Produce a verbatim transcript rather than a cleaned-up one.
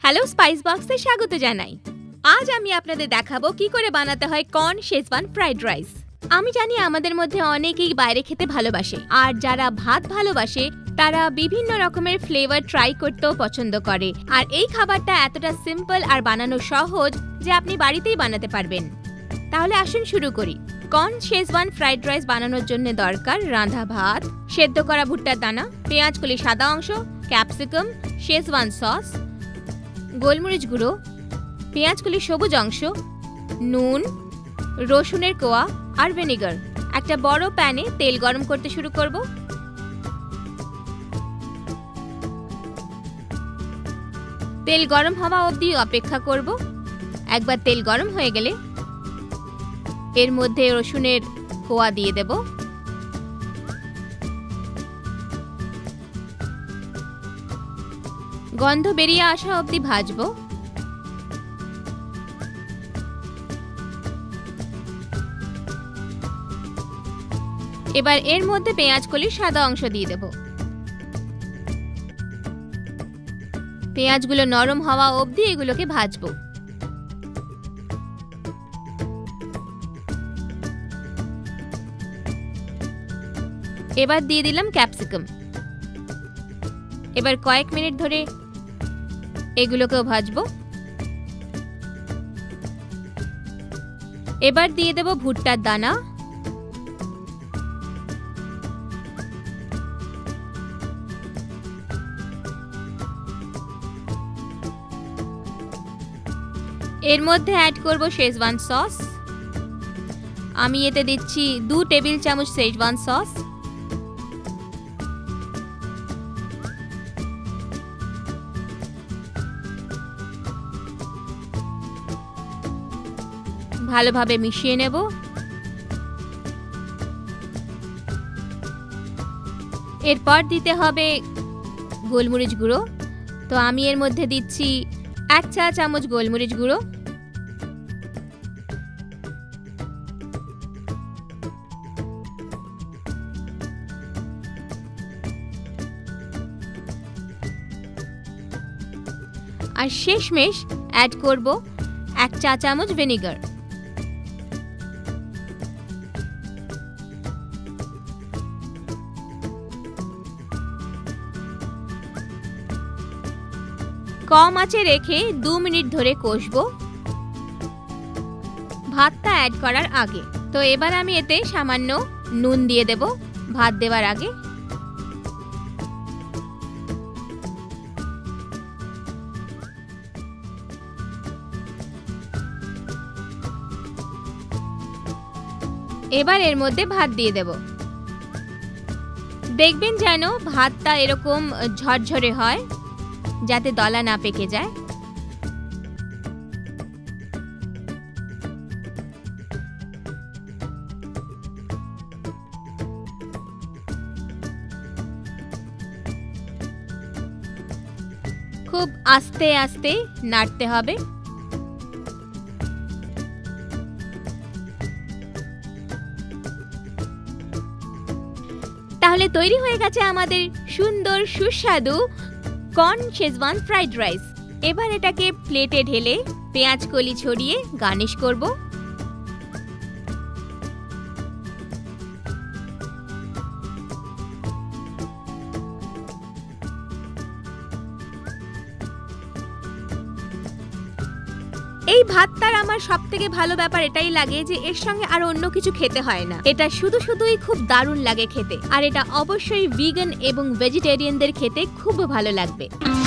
Hello spice বক্সে স্বাগত জানাই। আজ আমি আপনাদের দেখাবো কি করে বানাতে হয় কর্ন শেজওয়ান ফ্রাইড রাইস। আমি জানি আমাদের মধ্যে অনেকেই বাইরে খেতে ভালোবাসে, আর যারা ভাত ভালোবাসে তারা বিভিন্ন রকমের ফ্লেভার ট্রাই করতেও পছন্দ করে। আর এই খাবারটা এতটা সিম্পল আর বানানো সহজ যে আপনি বাড়িতেই বানাতে পারবেন। তাহলে আসুন শুরু করি। কর্ন শেজওয়ান ফ্রাইড রাইস বানানোর জন্য দরকার রাঁধা ভাত, সেদ্ধ করা ভুট্টার দানা, পেঁয়াজকলি সাদা অংশ, ক্যাপসিকাম, শেজওয়ান সস, গোলমরিচ গুঁড়ো, পেঁয়াজকলি সবুজ অংশ, নুন, রসুনের কোয়া আর ভিনেগার। একটা বড় প্যানে তেল গরম করতে শুরু করব। তেল গরম হওয়া অবধি অপেক্ষা করব। একবার তেল গরম হয়ে গেলে এর মধ্যে রসুনের কোয়া দিয়ে দেব। গন্ধ বেরিয়ে আসা অবধি ভাজবো। এবার এর মধ্যে পেঁয়াজকলির সাদা অংশ দিয়ে দেব। পেঁয়াজগুলো নরম হওয়া অবধি এগুলোকে ভাজবো। এবার দিয়ে দিলাম ক্যাপসিকাম। এবার কয়েক মিনিট ধরে এগুলোকেও ভাজবো। এবার দিয়ে দেব ভুট্টার দানা, এর মধ্যে অ্যাড করব শেজওয়ান সস। আমি এতে দিচ্ছি দু টেবিল চামচ শেজওয়ান সস। ভালোভাবে মিশিয়ে নেব। এরপর দিতে হবে গোলমরিচ গুঁড়ো। তো আমি এর মধ্যে দিচ্ছি এক চা চামচ গোলমরিচ গুঁড়ো। আর শেষমেশ অ্যাড করব এক চা চামচ ভিনেগার। কম আঁচে রেখে দু মিনিট ধরে কষবো ভাতটা অ্যাড করার আগে। তো এবার আমি এতে সামান্য নুন দিয়ে দেব ভাত দেওয়ার আগে। এবার এর মধ্যে ভাত দিয়ে দেব। দেখবেন যেন ভাতটা এরকম ঝরঝরে হয়, যাতে দলা না পেকে যায়। খুব আস্তে আস্তে নাড়তে হবে। তাহলে তৈরি হয়ে গেছে আমাদের সুন্দর সুস্বাদু কর্ন শেজওয়ান ফ্রাইড রাইস। এবার এটাকে প্লেটে ঢেলে পেঁয়াজ কলি ছড়িয়ে গার্নিশ করব। এই ভাতটার আমার সবথেকে ভালো ব্যাপার এটাই লাগে যে এর সঙ্গে আর অন্য কিছু খেতে হয় না। এটা শুধু শুধুই খুব দারুণ লাগে খেতে, আর এটা অবশ্যই ভিগান এবং ভেজিটেরিয়ানদের খেতে খুব ভালো লাগবে।